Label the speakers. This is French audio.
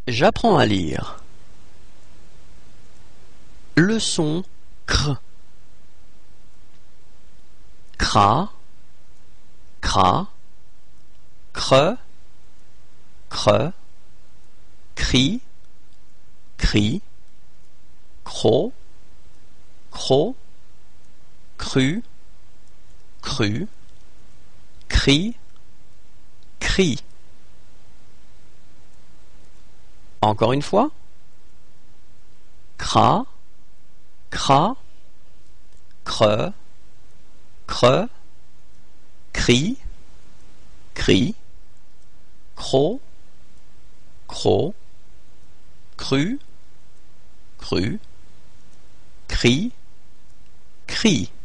Speaker 1: J'apprends à lire. Le son cr. Cra, cra, cre, cre, cri, cri, cro, cro, cru, cru, cri, cri. Encore une fois. Cra, cra, cre, cre, cri, cri, cro, cro, cru, cru, cri, cri.